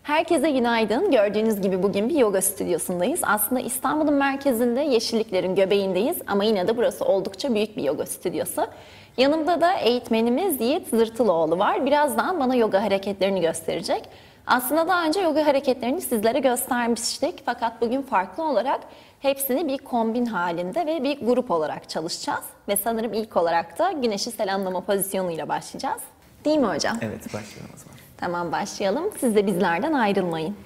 Herkese günaydın. Gördüğünüz gibi bugün bir yoga stüdyosundayız. Aslında İstanbul'un merkezinde yeşilliklerin göbeğindeyiz ama yine de burası oldukça büyük bir yoga stüdyosu. Yanımda da eğitmenimiz Yiğit Zırtılıoğlu var. Birazdan bana yoga hareketlerini gösterecek. Aslında daha önce yoga hareketlerini sizlere göstermiştik. Fakat bugün farklı olarak hepsini bir kombin halinde ve bir grup olarak çalışacağız. Ve sanırım ilk olarak da güneşi selamlama pozisyonuyla başlayacağız. Değil mi hocam? Evet, başlayalım o zaman. Tamam, başlayalım. Siz de bizlerden ayrılmayın.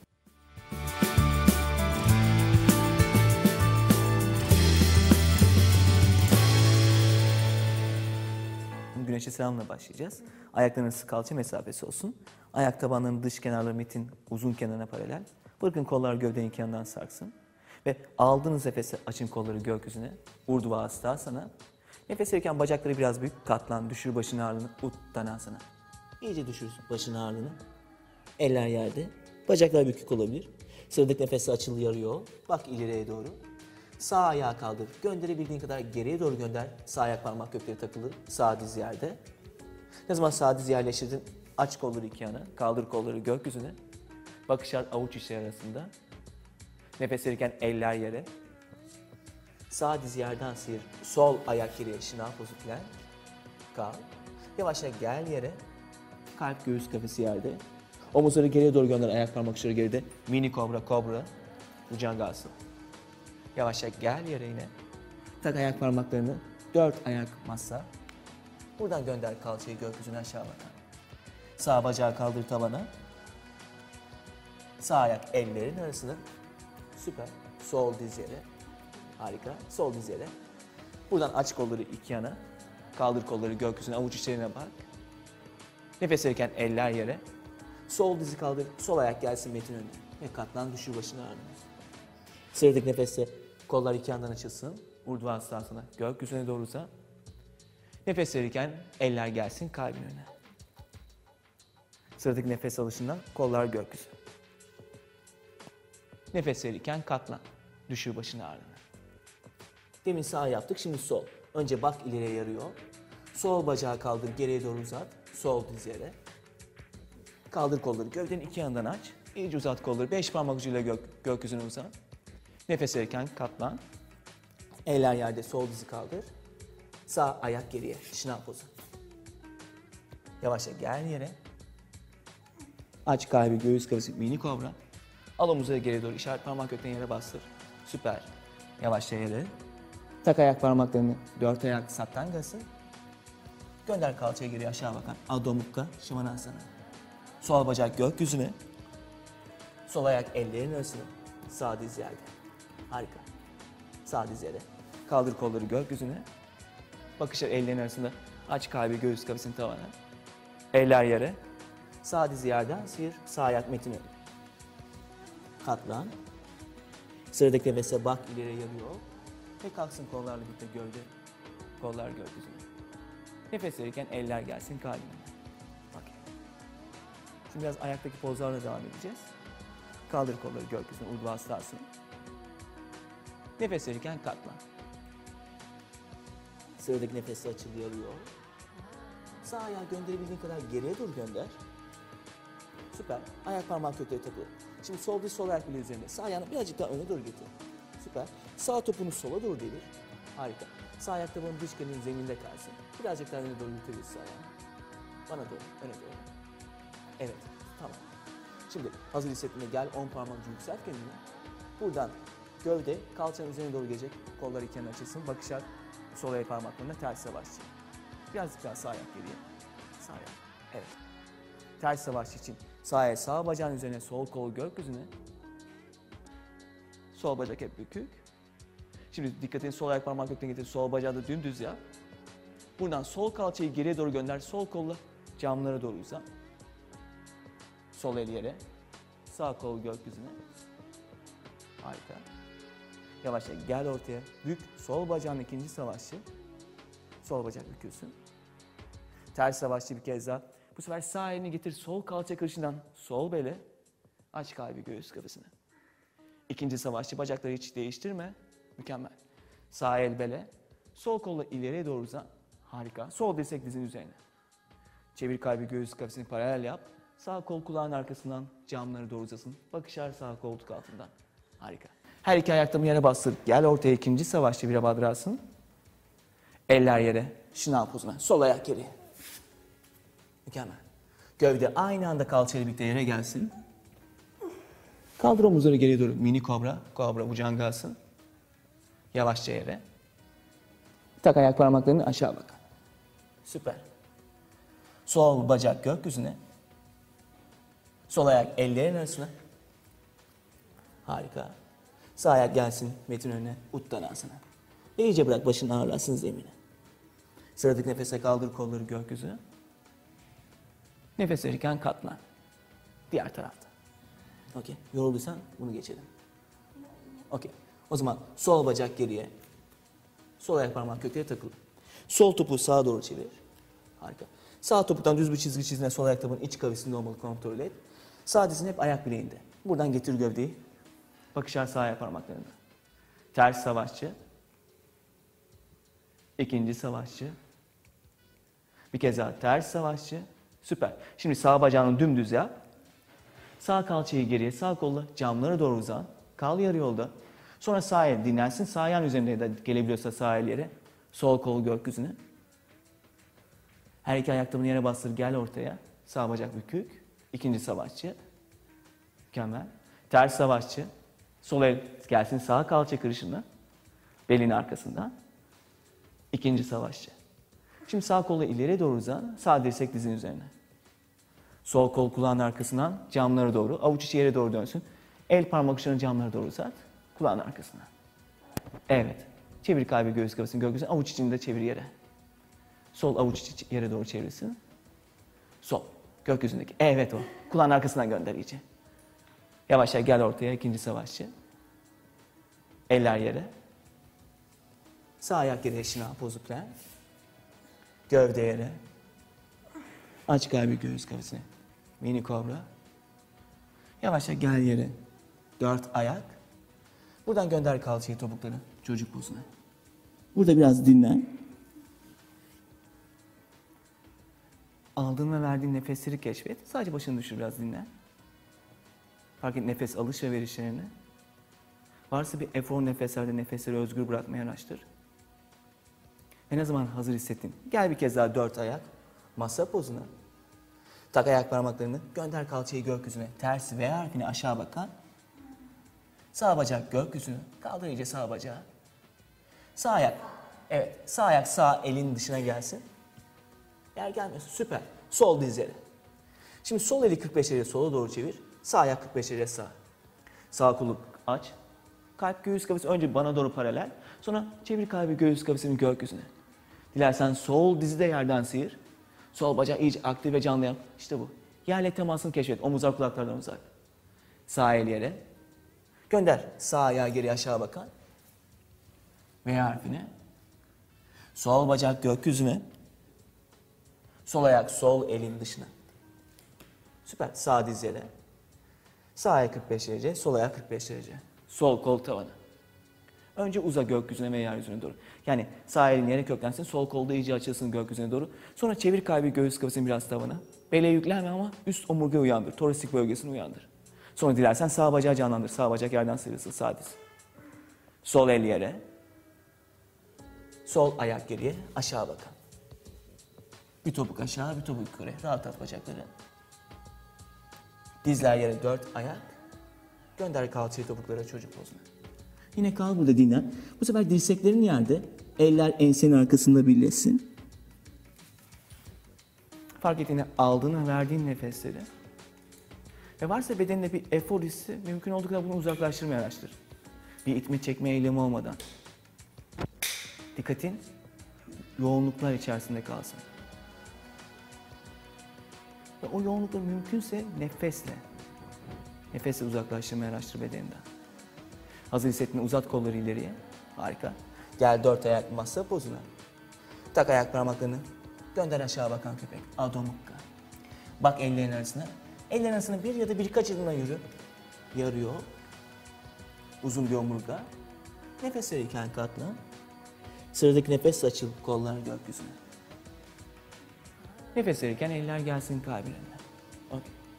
Güneşe selamla başlayacağız. Ayaklarınız kalça mesafesi olsun. Ayak tabanlarının dış kenarları metin uzun kenarına paralel. Bırakın kollar gövdenin iki yanından sarksın. Ve aldığınız nefesi açın kolları gökyüzüne. Urdhva Hastasana. Nefes verirken bacakları biraz büyük. Katlan, düşür başın ağırlığını. Uttanasana. İyice düşür başın ağırlığını. Eller yerde. Bacaklar bükük olabilir. Sıradaki nefesi açıl yarıyor. Bak ileriye doğru. Sağ ayağı kaldır. Gönderebildiğin kadar geriye doğru gönder. Sağ ayak parmak kökleri takılı. Sağ diz yerde. Ne zaman sağ diz yerleştirdin? Aç kolları iki yana. Kaldır kolları gökyüzüne. Bakışlar avuç içleri arasında. Nefes verirken eller yere. Sağ diz yerden sıyır. Sol ayak geriye. Şınav pozisyon. Kal. Yavaşça gel yere. Kalp göğüs kafesi yerde. Omuzları geriye doğru gönder. Ayak parmak uçları geride. Mini kobra, kobra. Bhujangasana. Yavaşça gel yere yine. Tak ayak parmaklarını. 4 ayak masa. Buradan gönder kalçayı gökyüzüne aşağı bakan. Sağ bacağı kaldır tavana. Sağ ayak ellerin arasına. Süper. Sol diz yere. Harika. Sol diz yere. Buradan aç kolları iki yana. Kaldır kolları gökyüzüne, avuç içlerine bak. Nefes verirken eller yere. Sol dizi kaldır. Sol ayak gelsin metin önüne. Ve katlan, düşür başını ağrına. Sıradaki nefeste kollar iki yandan açılsın. Urdhva Hastasana. Gökyüzüne doğru uzat. Nefes verirken eller gelsin kalbin önüne. Sıradaki nefes alışından kollar gökyüzü. Nefes verirken katlan. Düşür başını ağrına. Demin sağ yaptık, şimdi sol. Önce bak ileriye yarıyor. Sol bacağı kaldır, geriye doğru uzat. Sol diz yere. Kaldır kolları, gövdenin iki yanından aç. İyice uzat kolları, 5 parmak ucuyla gökyüzüne uzat. Nefes verirken katlan. Eller yerde, sol dizi kaldır. Sağ ayak geriye, şınav pozu. Yavaşça gel yere. Aç kalbi, göğüs kafesi, mini kobra. Al omuzları geriye doğru, işaret parmak kökten yere bastır. Süper. Yavaşça yere. Tak ayak parmaklarını, 4 ayak sattangası. Gönder kalçayı geriye aşağı bakan. Adho Mukha Svanasana. Sol bacak gökyüzüne. Sol ayak ellerin arasına. Sağ diz yerde. Harika. Sağ diz yere. Kaldır kolları gökyüzüne. Bakışlar ellerin arasında. Aç kalbi, göğüs kafesini tavana. Eller yere. Sağ diz yerden sıyır. Sağ ayak metin önüne. Katlan. Sıradaki nefese bak ileriye yarıyor. Ve kalksın kollarla birlikte gövde. Kollar gökyüzüne. Nefes verirken eller gelsin kalbine. Bak. Şimdi biraz ayaktaki pozlarla devam edeceğiz. Kaldır kolları gökyüzüne, Urdhva Hastasana. Nefes verirken katlan. Sıradaki nefesi açıl yarıyor. Sağ ayağı gönderebildiğin kadar geriye doğru gönder. Süper. Ayak parmak kökleri takılı. Şimdi sol diz sol ayak bile üzerinde. Sağ ayağını birazcık daha öne doğru getir. Süper. Sağ topunu sola doğru devir. Harika. Sağ ayak tabanın dış kenarının zeminde kalsın. Birazcık daha öne doğru yürütebilirsin sağ ayağını. Bana doğru, öne doğru. Evet, tamam. Şimdi hazır hissettiğinde gel 10 parmak ucu yükselt kendini. Buradan gövde kalçanın üzerine doğru gelecek. Kollar iki yana açılsın. Bakışlar sol ayak parmaklarına ters savaşçı. Birazcık daha sağ ayak geriye. Sağ ayak. Evet. Ters savaşçı için sağ ayak sağ bacağın üzerine, sol kol gökyüzüne. Sol bacak hep bükük. Şimdi dikkatini sol ayak parmak kökten getir. Sol bacağı da dümdüz yap. Buradan sol kalçayı geriye doğru gönder. Sol kolla camlara doğru uzat. Sol el yere. Sağ kol gökyüzüne. Harika. Yavaşça gel ortaya. Bük. Sol bacağın ikinci savaşçı. Sol bacak bükülsün. Ters savaşçı bir kez daha. Bu sefer sağ elini getir. Sol kalça kırışından sol bele. Aç kalbi göğüs kafesine. İkinci savaşçı, bacakları hiç değiştirme. Mükemmel. Sağ el bele. Sol kolla ileriye doğru uzan. Harika. Sol dirsek dizin üzerine. Çevir kalbi göğüs kafesini paralel yap. Sağ kol kulağın arkasından camları doğru uzasın. Bakışlar sağ koltuk altından. Harika. Her iki ayakta yere bastır. Gel ortaya ikinci savaş çevire badrasın. Eller yere. Şınav pozuna. Sol ayak geri. Mükemmel. Gövde aynı anda kalçayla birlikte yere gelsin. Kaldır omuzları geriye doğru. Mini kobra. Kobra bucağın kalsın. Yavaşça yere. Tak ayak parmaklarını aşağı bak. Süper. Sol bacak gökyüzüne. Sol ayak ellerin arasına. Harika. Sağ ayak gelsin metin önüne. Uttanasana. İyice bırak başını ağırlasın zemine. Sıradaki nefese kaldır kolları gökyüzüne. Nefes verirken katlan. Diğer tarafta. Okey. Yorulduysan bunu geçelim. Okey. O zaman sol bacak geriye. Sol ayak parmak kökleri takılı. Sol topuğu sağa doğru çevir. Harika. Sağ topuktan düz bir çizgi çizine sol ayakkabının iç kavisinde olmalı, kontrol et. Sağ dizin hep ayak bileğinde. Buradan getir gövdeyi. Bakışlar sağ ayak parmaklarında. Ters savaşçı. İkinci savaşçı. Bir kez daha ters savaşçı. Süper. Şimdi sağ bacağını dümdüz yap. Sağ kalçayı geriye, sağ kolla camlara doğru uzan. Kal yarı yolda. Sonra sağ el dinlensin. Sağ ayağın üzerinde de gelebiliyorsa sağ el yere. Sol kol gökyüzüne. Her iki ayaklarını yere bastır, gel ortaya. Sağ bacak bükük. İkinci savaşçı. Mükemmel. Ters savaşçı. Sol el gelsin sağ kalça kırışında. Belin arkasından. İkinci savaşçı. Şimdi sağ kolla ileriye doğru uzan. Sağ dirsek dizin üzerine. Sol kol kulağın arkasından camlara doğru. Avuç içi yere doğru dönsün. El parmak uçlarını camlara doğru uzat. Kulağın arkasından. Evet. Çevir kalbi göğüs kafasını gökyüzüne. Avuç içini de çevir yere. Sol avuç içi yere doğru çevirsin. Sol. Gökyüzündeki. Evet o. Kulağın arkasından gönder iyice. Yavaşça gel ortaya ikinci savaşçı. Eller yere. Sağ ayak yere şınav pozu plan. Gövde yere. Aç kalbi göğüs kafasını. Mini kobra. Yavaşça gel yere. 4 ayak. Buradan gönder kalçayı topukları. Çocuk pozuna. Burada biraz dinlen. Aldığın ve verdiğin nefesleri keşfet. Sadece başını düşür, biraz dinlen. Fark et nefes alış ve verişlerini. Varsa bir efor nefeslerde nefesleri özgür bırakmaya araştır. Ve ne zaman hazır hissettin? Gel bir kez daha 4 ayak. Masa pozuna. Tak ayak parmaklarını. Gönder kalçayı gökyüzüne. Ters V harfine aşağı bakan. Sağ bacak gökyüzüne. Kaldır iyice sağ bacağı. Sağ ayak. Evet. Sağ ayak sağ elin dışına gelsin. Yer gelmiyorsun. Süper. Sol diz yere. Şimdi sol eli 45 derece sola doğru çevir. Sağ ayak 45 derece sağ. Sağ kolu aç. Kalp göğüs kafesi önce bana doğru paralel. Sonra çevir kalbi göğüs kafesini gökyüzüne. Dilersen sol dizi de yerden sıyır. Sol bacağı iyice aktif ve canlı yap. İşte bu. Yerle temasını keşfet. Omuzlar kulaklardan uzak. Sağ el yere. Gönder. Sağ ayağı geri aşağı bakan. V harfine. Sol bacak gökyüzüne. Sol ayak sol elin dışına. Süper. Sağ diz yere. Sağ ayak 45 derece. Sol ayak 45 derece. Sol kol tavana. Önce uza gökyüzüne ve yeryüzüne doğru. Yani sağ elin yere köklensin. Sol kolda iyice açılsın gökyüzüne doğru. Sonra çevir kalbi göğüs kafasını biraz tavana. Bele yüklenme ama üst omurga uyandır. Torisik bölgesini uyandır. Sonra dilersen sağ bacağı canlandır. Sağ bacak yerden sıyrılsın. Sağ diz. Sol el yere. Sol ayak geriye. Aşağı bakın. Bir topuk aşağı, bir topuk yukarı. Rahat at bacakları. Dizler yere 4 ayak. Gönder kalçayı topuklara çocuk pozuna. Yine kal burada dinlen. Bu sefer dirseklerin yerde. Eller ensenin arkasında birleşsin. Fark ettiğinde aldığın ve verdiğin nefesleri. Ve varsa bedeninde bir efor hissi, mümkün olduğu kadar bunu uzaklaştırmaya araştır. Bir itme çekme eylemi olmadan. Dikkatin yoğunluklar içerisinde kalsın. Ve o yoğunlukları mümkünse nefesle uzaklaştırmaya araştır bedeninden. Hazır hissettiğinde uzat kolları ileriye. Harika. Gel 4 ayak masa pozuna. Tak ayak parmaklarını. Gönder aşağı bakan köpek. Adho Mukha. Bak ellerin arasına. Ellerin arasına bir ya da birkaç adımla yürü. Yarı yol. Uzun bir omurga. Nefes verirken katlan. Sıradaki nefes açıl. Kollar gökyüzüne. Nefes verirken eller gelsin kalbine. Okay.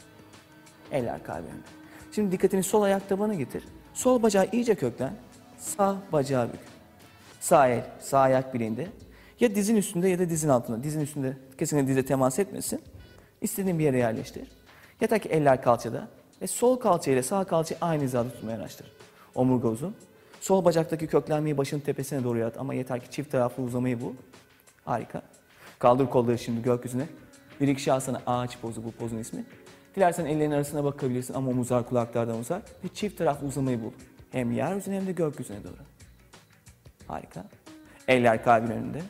Eller kalbi önünde. Şimdi dikkatini sol ayak tabana getir. Sol bacağı iyice köklen. Sağ bacağı bük. Sağ el, sağ ayak bileğinde. Ya dizin üstünde ya da dizin altında. Dizin üstünde kesinlikle dize temas etmesin. İstediğin bir yere yerleştir. Yatak eller kalçada. Ve sol kalça ile sağ kalçayı aynı hizada tutmaya araştır. Omurga uzun. Sol bacaktaki köklenmeyi başının tepesine doğru yarat ama yeter ki çift taraflı uzamayı bul. Harika. Kaldır kolları şimdi gökyüzüne. Virikşasana ağaç pozu, bu pozun ismi. Dilersen ellerin arasına bakabilirsin ama omuzlar kulaklardan uzak. Ve çift taraflı uzamayı bul. Hem yeryüzüne hem de gökyüzüne doğru. Harika. Eller kalbin önünde.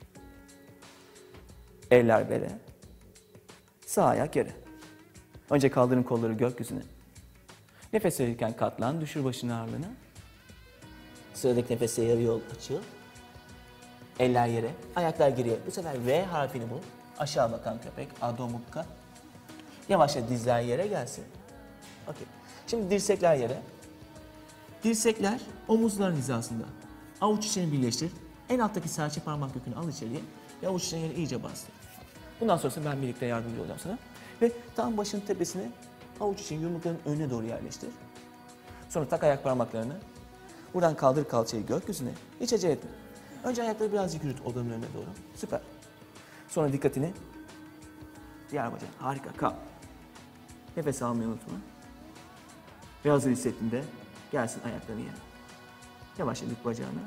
Eller bele. Sağ ayak yere. Önce kaldırın kolları gökyüzüne. Nefes verirken katlan, düşür başın ağırlığını. Sıradaki nefese yarı yol açıl. Eller yere, ayaklar geriye. Bu sefer V harfini bul. Aşağı bakan köpek, Adho Mukha. Yavaşça dizler yere gelsin. Okey. Şimdi dirsekler yere. Dirsekler omuzların hizasında. Avuç içini birleştir. En alttaki serçe parmak kökünü al içeriye ve avuç içine yere iyice bastır. Bundan sonrası ben birlikte yardımcı olacağım sana. Ve tam başın tepesine avuç için yumrukların önüne doğru yerleştir. Sonra tak ayak parmaklarını. Buradan kaldır kalçayı gökyüzüne. Hiç acele etme. Önce ayakları birazcık yürüt odanın önüne doğru. Süper. Sonra dikkatini diğer bacağa. Harika. Kal. Nefes almayı unutma. Ve hazır hissettiğinde gelsin ayaklarını yere. Yavaşça dik bacağını.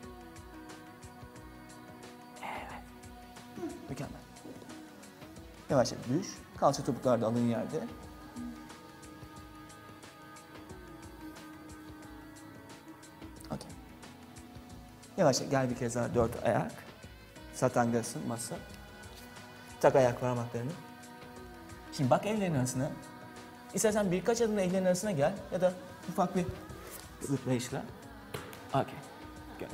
Evet. Mükemmel. Yavaşça düş. Kalça topuklar da alın yerde. Okey. Yavaşça gel bir kez daha 4 ayak. Satangasın masa. Tak ayak parmaklarını. Şimdi bak ellerin arasına. İstersen birkaç adımla ellerin arasına gel ya da ufak bir zıplayışla. Okey. Gel.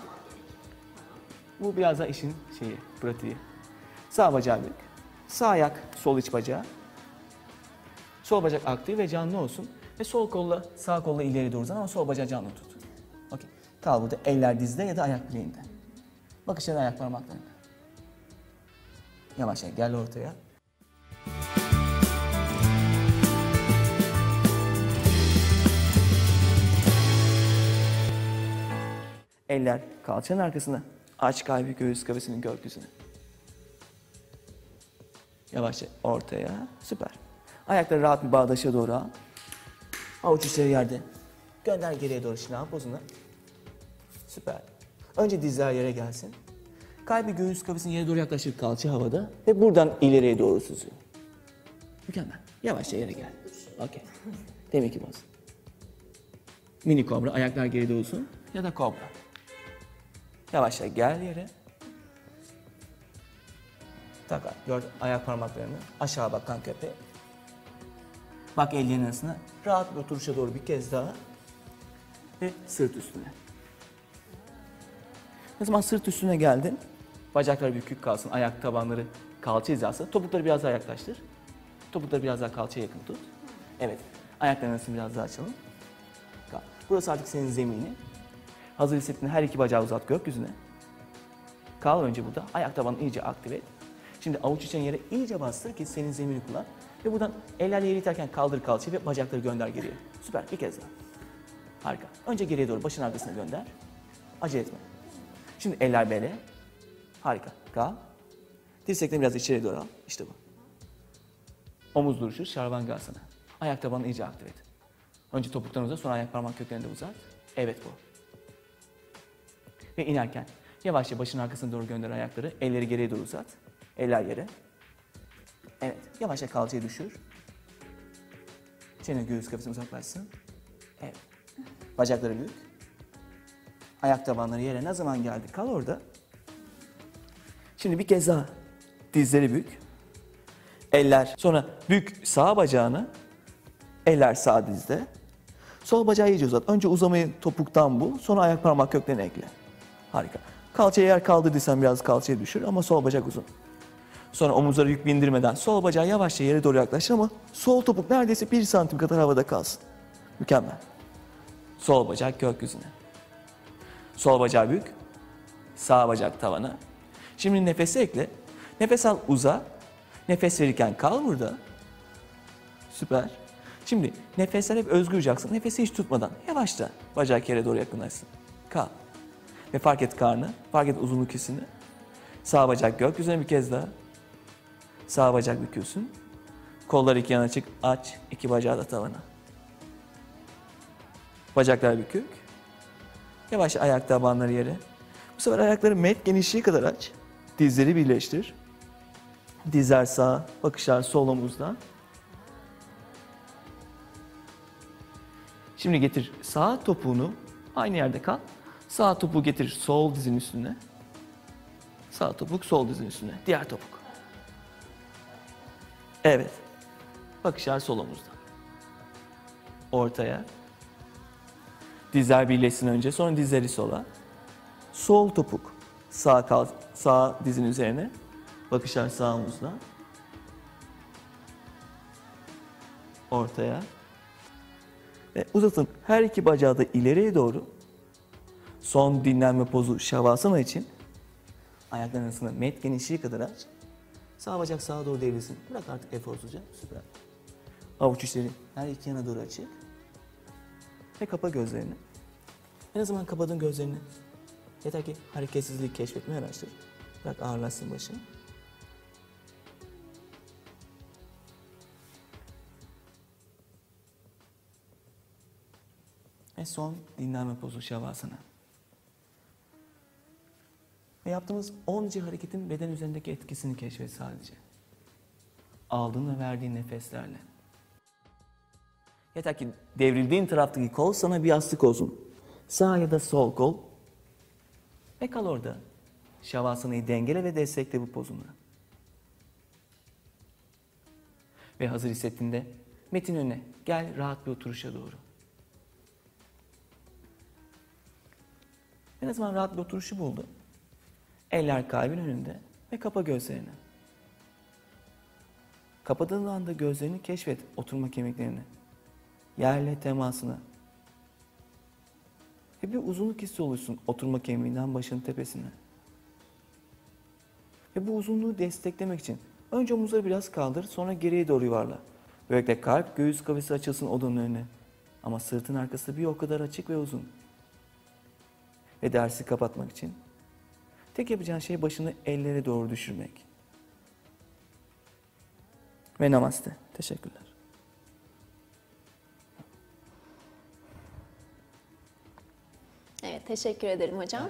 Bu biraz da işin pratiği. Sağ bacağı bük. Sağ ayak, sol iç bacağı. Sol bacak aktif ve canlı olsun. Ve sol kolla, sağ kolla ileri doğru uzan ama sol bacağı canlı tut. Okey. Kal burada eller dizde ya da ayak bileğinde. Bakışların ayak parmaklarında. Yavaşça gel ortaya. Eller kalçanın arkasına. Aç kalbi göğüs kafesinin gökyüzüne. Yavaşça ortaya. Süper. Ayakları rahat bir bağdaşa doğru al. Avuç içleri yerde. Gönder geriye doğru şınav pozuna. Süper. Önce dizler yere gelsin. Kalbi göğüs kafesinin yere doğru yaklaşır, kalça havada. Ve buradan ileriye doğru süzüyor. Mükemmel. Yavaşça yere gel. Okey. Demek ki boz. Mini kobra. Ayaklar geri doğrusun. Ya da kobra. Yavaşça gel yere. Tak gör ayak parmaklarını. Aşağı bakan köpeğe. Bak ellerin arasına. Rahat bir oturuşa doğru bir kez daha. Ve sırt üstüne. Ne zaman sırt üstüne geldin, bacaklar bükük kalsın, ayak tabanları kalça hizası. Topukları biraz daha yaklaştır. Topukları biraz daha kalçaya yakın tut. Evet, ayakların arasını biraz daha açalım. Kal. Burası artık senin zemini. Hazır hissettiğinde her iki bacağı uzat gökyüzüne. Kal önce burada, ayak tabanını iyice aktive et. Şimdi avuç içen yere iyice bastır ki senin zemini kullan. Ve buradan ellerle yere iterken kaldır kalçayı ve bacakları gönder geriye. Süper, bir kez daha. Harika. Önce geriye doğru başın arkasına gönder. Acele etme. Şimdi eller bele. Harika. Kal. Dirseklerini biraz içeri doğru al. İşte bu. Omuz duruşu, şarvangasana. Ayak tabanını iyice aktive et. Önce topuktan uzat, sonra ayak parmak köklerini de uzat. Evet bu. Ve inerken yavaşça başın arkasına doğru gönder ayakları. Elleri geriye doğru uzat. Eller yere. Evet. Yavaşça kalçayı düşür. Çene göğüs kafesine uzaklaşsın. Evet. Bacakları büyük. Ayak tabanları yere ne zaman geldi? Kal orada. Şimdi bir kez daha. Dizleri bük. Eller. Sonra bük sağ bacağını. Eller sağ dizde. Sol bacağı iyice uzat. Önce uzamayı topuktan bul. Sonra ayak parmak köklerini ekle. Harika. Kalçayı eğer kaldırdıysan biraz kalçayı düşür ama sol bacak uzun. Sonra omuzları yük bindirmeden sol bacağı yavaşça yere doğru yaklaştır ama sol topuk neredeyse 1 santim kadar havada kalsın. Mükemmel. Sol bacak gökyüzüne. Sol bacağı bük. Sağ bacak tavana. Şimdi nefesi ekle. Nefes al uza. Nefes verirken kal burada. Süper. Şimdi nefesler hep özgürce aksın. Nefesi hiç tutmadan yavaşça bacak yere doğru yakınlaşsın. Kal. Ve fark et karnı, fark et uzunluk hissini. Sağ bacak gökyüzüne bir kez daha. Sağ bacak bükülsün. Kollar iki yana çık, aç. İki bacağı da tavana. Bacaklar bükük. Yavaş ayak tabanları yere. Bu sefer ayakları met genişliği kadar aç. Dizleri birleştir. Dizler sağ, bakışlar sol omuzda. Şimdi getir sağ topuğunu, aynı yerde kal. Sağ topuğu getir sol dizin üstüne. Sağ topuk sol dizin üstüne. Diğer topuk. Evet. Bakışlar sol omuzda. Ortaya. Dizler birleşsin önce, sonra dizleri sola. Sol topuk sağ kal, sağ dizin üzerine. Bakışlar sağ omuzda. Ortaya. Ve uzatın her iki bacağı da ileriye doğru. Son dinlenme pozu Şavasana için ayakların arasında met genişliği kadar aç. Sağ bacak sağa doğru devrilsin. Bırak artık eforsuzca. Süper. Avuç içleri her iki yana doğru açık. Ve kapa gözlerini. En azından kapadığın gözlerini. Yeter ki hareketsizliği keşfetmeye araştır. Bırak ağırlaşsın başın. Ve son dinlenme pozu Şavasana. Ve yaptığımız 10 hareketin beden üzerindeki etkisini keşfet sadece. Aldığın ve verdiğin nefeslerle. Yeter ki devrildiğin taraftaki kol sana bir yastık olsun. Sağ ya da sol kol. Ve kal orada. Şavasana'yı dengele ve destekle bu pozunla. Ve hazır hissettiğinde metin önüne gel rahat bir oturuşa doğru. En azından rahat bir oturuşu buldu. Eller kalbin önünde ve kapa gözlerini. Kapadığın anda gözlerini keşfet oturma kemiklerini. Yerle temasını. Ve bir uzunluk hissi oluşsun oturma kemiğinden başın tepesine. Ve bu uzunluğu desteklemek için önce omuzları biraz kaldır, sonra geriye doğru yuvarla. Böylelikle kalp, göğüs kafesi açılsın odanın önüne. Ama sırtın arkası bir o kadar açık ve uzun. Ve dersi kapatmak için tek yapacağın şey başını ellere doğru düşürmek. Ve namaste. Teşekkürler. Evet, teşekkür ederim hocam.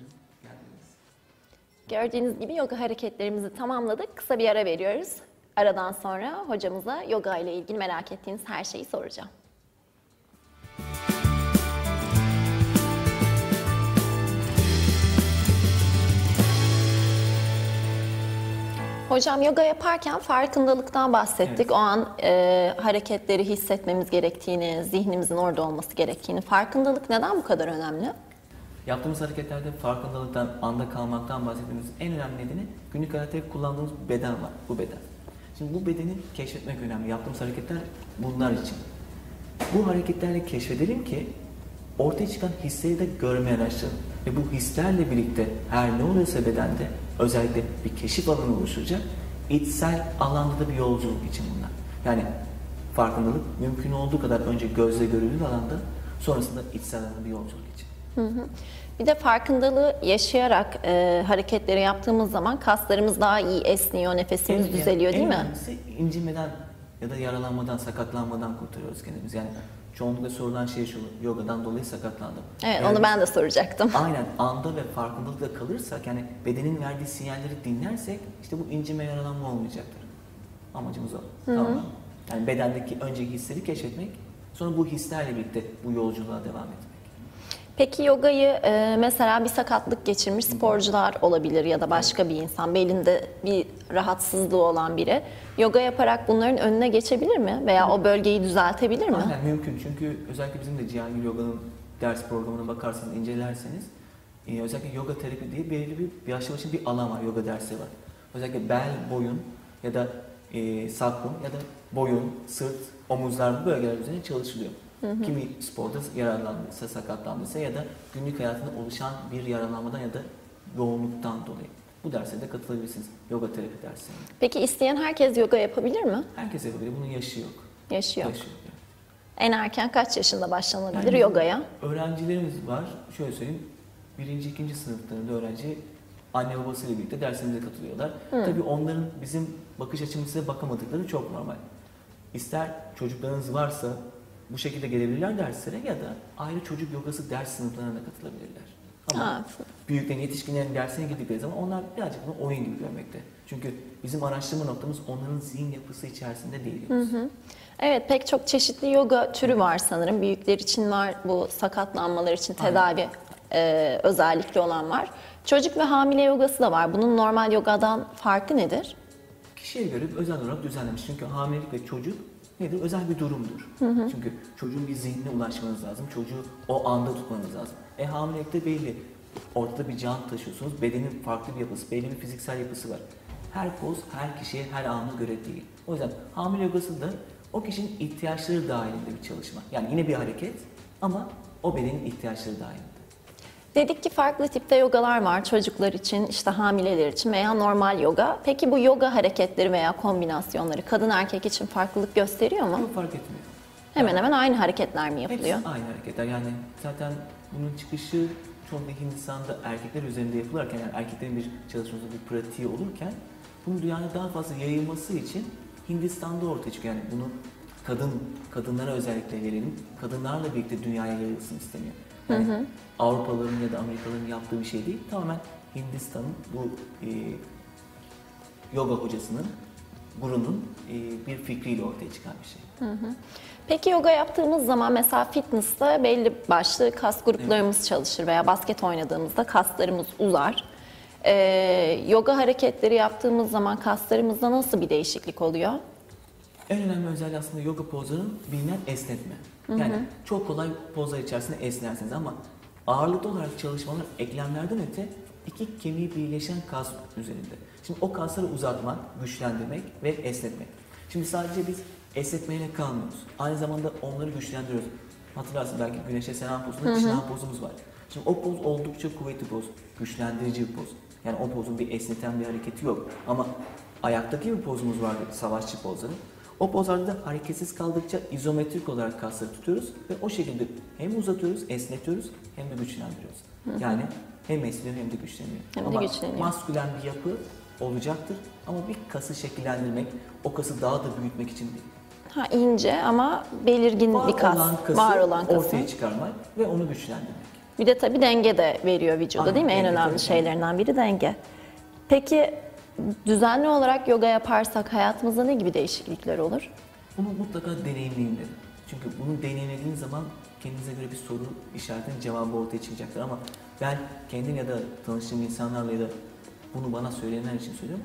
Gördüğünüz gibi yoga hareketlerimizi tamamladık. Kısa bir ara veriyoruz. Aradan sonra hocamıza yoga ile ilgili merak ettiğiniz her şeyi soracağım. Hocam yoga yaparken farkındalıktan bahsettik. Evet. O an hareketleri hissetmemiz gerektiğini, zihnimizin orada olması gerektiğini. Farkındalık neden bu kadar önemli? Yaptığımız hareketlerde farkındalıktan, anda kalmaktan bahsetmemizin en önemli nedeni günlük hayatta hep kullandığımız beden var, bu beden. Şimdi bu bedeni keşfetmek önemli. Yaptığımız hareketler bunlar için. Bu hareketlerle keşfedelim ki ortaya çıkan hisleri de görmeye başlayalım. Ve bu hislerle birlikte her ne oluyorsa bedende özellikle bir keşif alanı oluşacak. İçsel alanda da bir yolculuk için bunlar. Yani farkındalık mümkün olduğu kadar önce gözle görüldüğü alanda, sonrasında içsel alanda bir yolculuk için. Bir de farkındalığı yaşayarak hareketleri yaptığımız zaman kaslarımız daha iyi esniyor, nefesimiz düzeliyor değil en mi? önemlisi incinmeden ya da yaralanmadan, sakatlanmadan kurtarıyoruz kendimizi. Yani çoğunlukla sorulan şey şu, yogadan dolayı sakatlandım. Evet, Eğer onu biz ben de soracaktım. aynen anda ve farkındalıkla kalırsak, yani bedenin verdiği sinyalleri dinlersek işte bu incinme, yaralanma olmayacaktır. Amacımız o. Tamam mı? Yani bedendeki önceki hisleri keşfetmek, sonra bu hislerle birlikte bu yolculuğa devam etmek. Peki yogayı mesela bir sakatlık geçirmiş sporcular olabilir ya da başka bir insan, belinde bir rahatsızlığı olan biri. Yoga yaparak bunların önüne geçebilir mi? Veya o bölgeyi düzeltebilir mi? Aynen mümkün, çünkü özellikle bizim de Cihangir Yoga'nın ders programına bakarsanız, incelerseniz özellikle yoga terapi diye belirli bir yaşlı başlı bir alan var, yoga dersi var. Özellikle bel, boyun ya da sacrum ya da boyun, sırt, omuzlar, bu bölgeler üzerine çalışılıyor. Kimi sporda yaralandıysa, sakatlandıysa ya da günlük hayatında oluşan bir yaralanmadan ya da yoğunluktan dolayı. Bu derslere de katılabilirsiniz, yoga terapi derslerine. Peki isteyen herkes yoga yapabilir mi? Herkes yapabilir, bunun yaşı yok. Yaşıyor. Yaşı yok. En erken kaç yaşında başlanabilir Yani yogaya? öğrencilerimiz var. Şöyle söyleyeyim. Birinci, ikinci sınıflarında öğrenci anne babasıyla birlikte derslerimize katılıyorlar. Tabii onların bizim bakış açımıza bakamadıkları çok normal. İster çocuklarınız varsa bu şekilde gelebilirler derslere ya da ayrı çocuk yogası ders sınıflarına da katılabilirler. Ama Ha. büyüklerin, yetişkinlerin dersine girdikleri zaman onlar birazcık bunu oyun gibi görmekte. Çünkü bizim araştırma noktamız onların zihin yapısı içerisinde değil. Evet, pek çok çeşitli yoga türü var sanırım. Büyükler için var, bu sakatlanmalar için tedavi özellikli olan var. Çocuk ve hamile yogası da var. Bunun normal yogadan farkı nedir? Kişiye göre özel olarak düzenlenmiş. Çünkü hamilelik ve çocuk nedir? Özel bir durumdur. Çünkü çocuğun bir zihnine ulaşmanız lazım. Çocuğu o anda tutmanız lazım. Hamilelikte belli. Ortada bir can taşıyorsunuz. Bedenin farklı bir yapısı, belli bir fiziksel yapısı var. Her poz, her kişiye, her ana göre değil. O yüzden hamile yogası da o kişinin ihtiyaçları dahilinde bir çalışma. Yani yine bir hareket ama o bedenin ihtiyaçları dahilinde. Dedik ki farklı tipte yogalar var çocuklar için, işte hamileler için veya normal yoga. Peki bu yoga hareketleri veya kombinasyonları kadın erkek için farklılık gösteriyor mu? Çok fark etmiyor. Hemen hemen aynı hareketler mi yapılıyor? Hepsi aynı hareketler. Yani zaten bunun çıkışı çoğunlukla Hindistan'da erkekler üzerinde yapılırken, yani erkeklerin bir çalışması, bir pratiği olurken bunu dünyada daha fazla yayılması için Hindistan'da ortaya çıkıyor. Yani bunu kadınlara özellikle verelim. Kadınlarla birlikte dünyaya yayılsın isteniyor. Yani Avrupalıların ya da Amerikalıların yaptığı bir şey değil. Tamamen Hindistan'ın bu yoga hocasının, gurunun bir fikriyle ortaya çıkan bir şey. Peki yoga yaptığımız zaman mesela fitness'ta belli başlı kas gruplarımız çalışır veya basket oynadığımızda kaslarımız uzar. Yoga hareketleri yaptığımız zaman kaslarımızda nasıl bir değişiklik oluyor? En önemli özelliği aslında yoga pozlarının bilinen esnetme. Yani çok kolay pozlar içerisinde esnersiniz ama ağırlıklı olarak çalışmalar eklemlerden öte iki kemiği birleşen kas üzerinde. Şimdi o kasları uzatmak, güçlendirmek ve esnetmek. Şimdi sadece biz esnetmeyle kalmıyoruz. Aynı zamanda onları güçlendiriyoruz. Hatırlarsın belki güneşe selam pozunda kışlanan pozumuz var. Şimdi o poz oldukça kuvvetli poz, güçlendirici bir poz. Yani o pozun bir esneten bir hareketi yok. Ama ayaktaki bir pozumuz vardı, savaşçı pozları. O pozlarda da hareketsiz kaldıkça izometrik olarak kasları tutuyoruz ve o şekilde hem uzatıyoruz, esnetiyoruz hem de güçlendiriyoruz. Yani hem esniyor hem de güçleniyor. Hem de ama güçleniyor. maskülen bir yapı olacaktır ama bir kası şekillendirmek, o kası daha da büyütmek için değil. Ha, ince ama belirgin bir kas, var olan kası. Ortaya çıkarmak ve onu güçlendirmek. Bir de tabii denge de veriyor vücuda, Aynen, değil mi? En denge önemli tabii. şeylerinden biri denge. Peki düzenli olarak yoga yaparsak hayatımızda ne gibi değişiklikler olur? Bunu mutlaka deneyimleyin derim. Çünkü bunu deneyimlediğiniz zaman kendinize göre bir soru işaretinin cevabı ortaya çıkacaktır. Ama ben kendim ya da tanıştığım insanlarla ya da bunu bana söyleyenler için söylüyorum.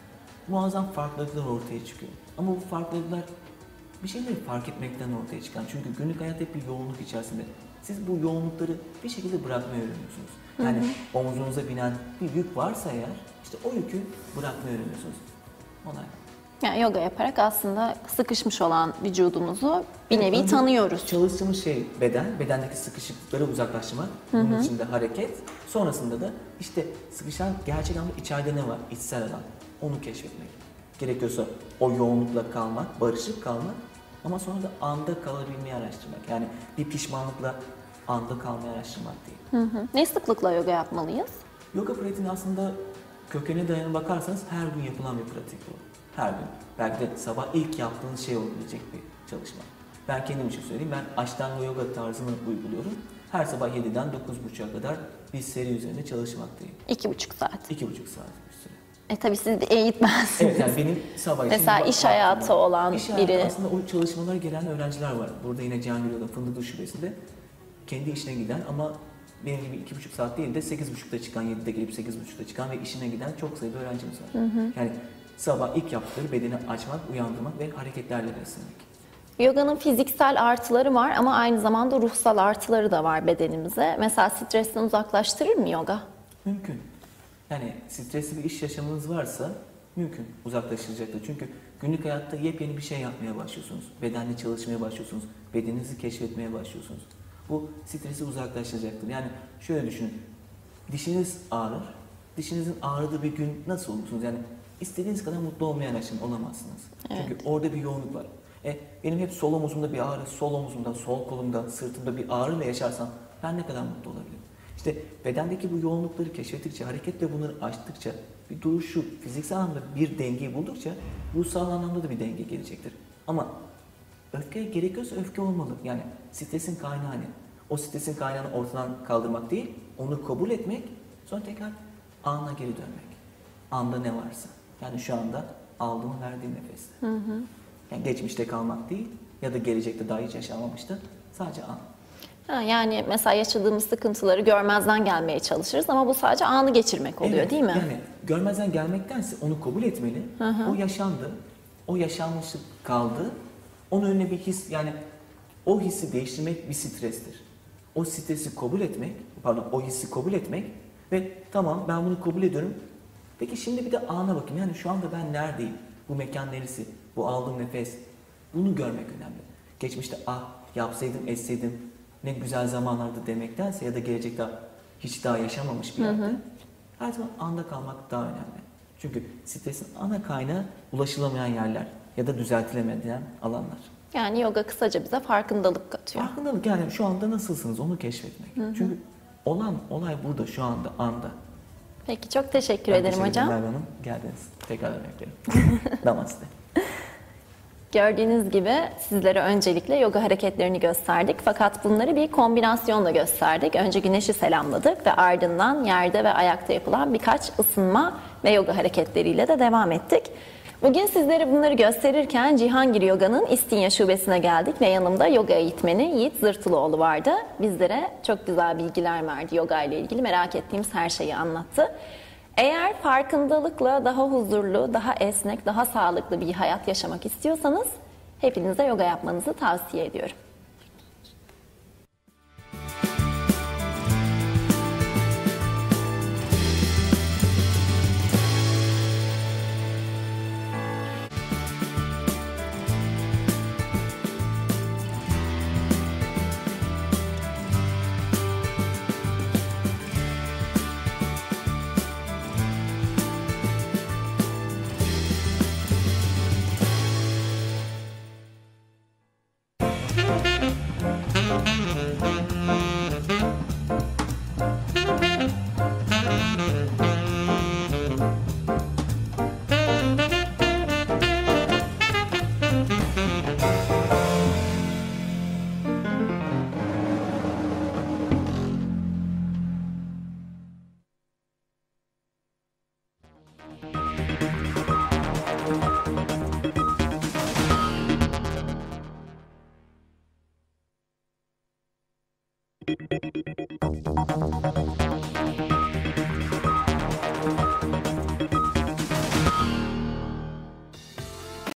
Muazzam farklılıklar ortaya çıkıyor. Ama bu farklılıklar bir şeyleri fark etmekten ortaya çıkan. Çünkü günlük hayat hep bir yoğunluk içerisinde. Siz bu yoğunlukları bir şekilde bırakmayı öğreniyorsunuz. Yani omuzunuza binen bir yük varsa eğer, işte o yükü bırakmayı öğreniyorsunuz. Olay. Yani yoga yaparak aslında sıkışmış olan vücudumuzu bir Evet, nevi önce tanıyoruz. Çalıştığımız şey beden, bedendeki sıkışıklıkları uzaklaştırmak, bunun için de hareket. Sonrasında da işte sıkışan gerçek anlamda içeride ne var, içsel alan, onu keşfetmek. Gerekiyorsa o yoğunlukla kalmak, barışık kalmak ama sonra da anda kalabilmeyi araştırmak. Yani bir pişmanlıkla anda kalmayı araştırmak değil. Ne sıklıkla yoga yapmalıyız? Yoga pratiğinin aslında kökene dayanıp bakarsanız her gün yapılan bir pratik bu. Her gün. Belki de sabah ilk yaptığınız şey olabilecek bir çalışma. Ben kendim için söyleyeyim. Ben Ashtanga yoga tarzını uyguluyorum. Her sabah 7'den 9.30'a kadar bir seri üzerinde çalışmaktayım. 2,5 saat. 2,5 saat bir süre. Tabii siz bir eğitmensiniz. Evet, yani benim sabah için Mesela bir iş hayatı vaktim var. olan İş hayatı biri. aslında o çalışmalara gelen öğrenciler var. Burada yine Cihangir Yolu Fındıklı Şubesi'nde kendi işine giden ama benim gibi 2,5 saat değil de 8.30'da çıkan, 7'de gelip 8.30'da çıkan ve işine giden çok sayıda öğrencimiz var. Yani sabah ilk yaptıkları bedeni açmak, uyandırmak ve hareketlerle beslemek. Yoganın fiziksel artıları var ama aynı zamanda ruhsal artıları da var bedenimize. Mesela stresten uzaklaştırır mı yoga? Mümkün. Yani stresli bir iş yaşamınız varsa mümkün uzaklaştıracaktır. Çünkü günlük hayatta yepyeni bir şey yapmaya başlıyorsunuz. Bedenle çalışmaya başlıyorsunuz. Bedeninizi keşfetmeye başlıyorsunuz. Bu stresi uzaklaştıracaktır. Yani şöyle düşünün. Dişiniz ağrır. Dişinizin ağrıdığı bir gün nasıl olursunuz? Yani istediğiniz kadar mutlu olmaya olamazsınız. Evet. Çünkü orada bir yoğunluk var. Benim hep sol omuzumda bir ağrı, sol omuzumda, sol kolumda, sırtımda bir ağrıyla yaşarsam ben ne kadar mutlu olabilirim? İşte bedendeki bu yoğunlukları keşfettikçe, hareketle bunları aştıkça, bir duruşu, fiziksel anlamda bir dengeyi buldukça ruhsal anlamda da bir denge gelecektir. Ama öfke gerekiyorsa öfke olmalı. Yani stresin kaynağı ne? O stresin kaynağını ortadan kaldırmak değil, onu kabul etmek, sonra tekrar ana geri dönmek. Anda ne varsa. Yani şu anda aldığım verdiğim nefeste. Yani geçmişte kalmak değil ya da gelecekte daha hiç yaşanmamıştı. Sadece an. Yani mesela yaşadığımız sıkıntıları görmezden gelmeye çalışırız ama bu sadece anı geçirmek oluyor, Evet, değil mi? Yani görmezden gelmektense onu kabul etmeli. O yaşandı. O yaşanmışlık kaldı. Onun önüne bir his, yani o hissi değiştirmek bir strestir. O stresi kabul etmek, o hissi kabul etmek ve tamam ben bunu kabul ediyorum. Peki şimdi bir de ana bakayım. Yani şu anda ben neredeyim? Bu mekan neresi? Bu aldığım nefes. Bunu görmek önemli. Geçmişte yapsaydım, etseydim ne güzel zamanlardı demektense ya da gelecekte hiç daha yaşamamış bir yerde her zaman anda kalmak daha önemli. Çünkü stresin ana kaynağı ulaşılamayan yerler ya da düzeltilemeyen alanlar. Yani yoga kısaca bize farkındalık katıyor. Farkındalık, yani şu anda nasılsınız onu keşfetmek. Çünkü olan olay burada, şu anda, anda. Peki, çok teşekkür ederim hocam. Merve Hanım, geldiniz. Tekrar beklerim. Namaste. Gördüğünüz gibi sizlere öncelikle yoga hareketlerini gösterdik. Fakat bunları bir kombinasyonla gösterdik. Önce güneşi selamladık ve ardından yerde ve ayakta yapılan birkaç ısınma ve yoga hareketleriyle de devam ettik. Bugün sizlere bunları gösterirken Cihangir Yoga'nın İstinye Şubesi'ne geldik ve yanımda yoga eğitmeni Yiğit Zırtılıoğlu vardı. Bizlere çok güzel bilgiler verdi yoga ile ilgili, merak ettiğimiz her şeyi anlattı. Eğer farkındalıkla daha huzurlu, daha esnek, daha sağlıklı bir hayat yaşamak istiyorsanız hepinize yoga yapmanızı tavsiye ediyorum.